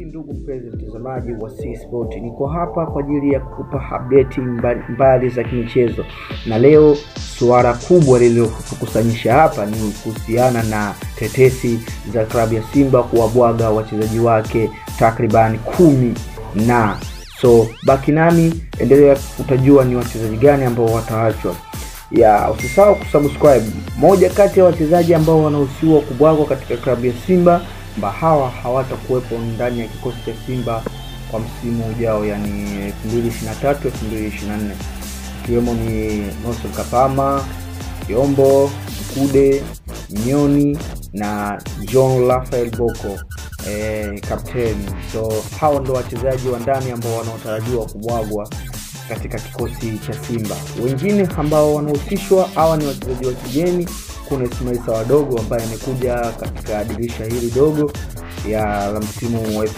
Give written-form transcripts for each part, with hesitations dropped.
Vipi ndugu mpenzi mtazamaji wa C Sport, niko hapa kwa ajili ya kukupa update mbali za kimichezo. Na leo suala kubwa lililotukusanyisha hapa ni kuhusiana na tetesi za klabu ya Simba kuwabwaga wachezaji wake takriban 10 na so baki nami, endelea utajua ni wachezaji gani ambao wataachwa. Usisahau kusubscribe. Moja kati ya wachezaji ambao wanahusiwa kubwagwa katika klabu ya Simba, hawa hawatakuwepo ndani ya kikosi cha Simba kwa msimu ujao, yani 2023-2024. Kiwemo ni Nosso Kapama, Yombo, Kude, Nyoni na John Rafael Boko, kapteni. So hao ndo wachezaji wa ndani ambao wanaotarajiwa kubwagwa katika kikosi cha Simba. Wengine ambao wanahusishwa hawa ni wachezaji wa kigeni. Kuna Ismaila wadogo ambaye amekuja katika dilisha hili dogo ya msimu wa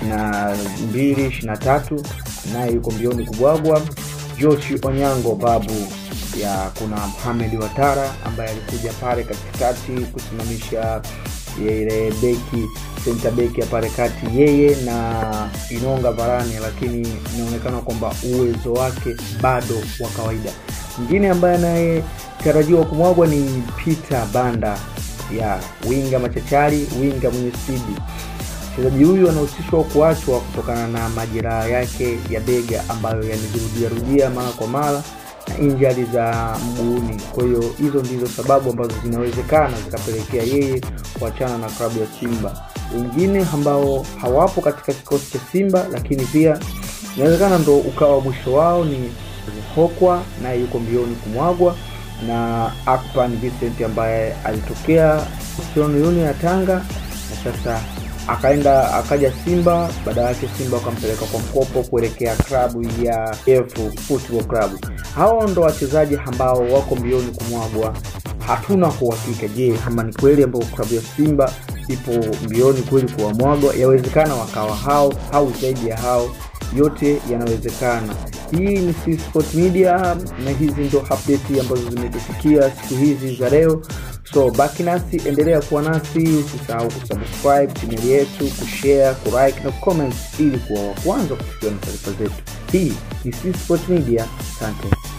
2022-2023, naye yuko mbioni kubwagwa. Joshi Onyango babu ya kuna Mohamed Watara ambaye alikuja pale katikati kusimamisha ile beki center beki ya pale kati, yeye na Inonga Varane, lakini inaonekana kwamba uwezo wake bado wa kawaida. Mwingine ambaye naye tarajiwa kumwagwa ni Peter Banda ya winga machachari, winga mwenye speed. Mchezaji huyu anahusishwa kuachwa kutokana na majeraha yake ya bega ambayo yanajirudia mara kwa mara na injury za mguuni. Kwa hiyo hizo ndizo sababu ambazo zinawezekana zikapelekea yeye kuachana na klabu ya Simba. Wengine ambao hawapo katika kikosi cha Simba lakini pia inawezekana ndo ukawa mwisho wao ni Hokwa, naye yuko mbioni kumwagwa, na Akpan Vincent ambaye alitokea Union ya Tanga na sasa akaja Simba. Baada yake Simba wakampeleka kwa mkopo kuelekea klabu ya Football Club. Hao ndo wachezaji ambao wako mbioni kumwagwa. Hatuna uhakika je, kama ni kweli ambao klabu ya Simba ipo mbioni kweli kuwamwagwa. Yawezekana wakawa hao au zaidi ya hao, yote yanawezekana. Hii ni C Sport Media na hizi ndo update ambazo zimetufikia siku hizi za leo. So baki nasi, endelea kuwa nasi, usisahau kusubscribe channel yetu, kushare, kulike na comment ili kuwa wa kwanza kufikia taarifa zetu. Hii ni C Sport Media. Asante.